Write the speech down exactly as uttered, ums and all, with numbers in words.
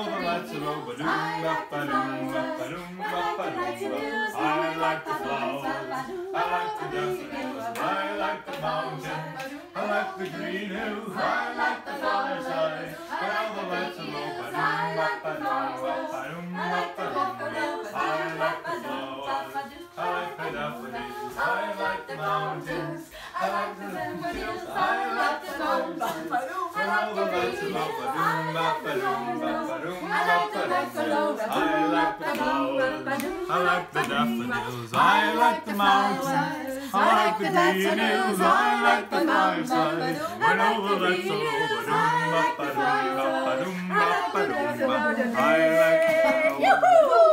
the lights are low, ba-doom, ba-ba-doom, ba-ba-doom, ba-ba-doom. I like the flowers, I like the daffodils, I like the mountains, I like the green hills, I like the fireside. When all the lights are low, ba-doom, ba-ba-doom, ba-ba-doom, ba-ba-doom. I like the flowers, I like the daffodils, I like the mountains, I like the daffodils, I like the mountains. When all the lights are low, ba-doom, ba-ba-doom, ba-ba-doom, ba-ba-doom. I like the flowers, I like the daffodils, I like the mountains, I like the green hills, I like the fireside. When all the lights are low, ba-doom, ba-ba-doom, ba-ba-doom, ba-ba-doom. I like the flowers.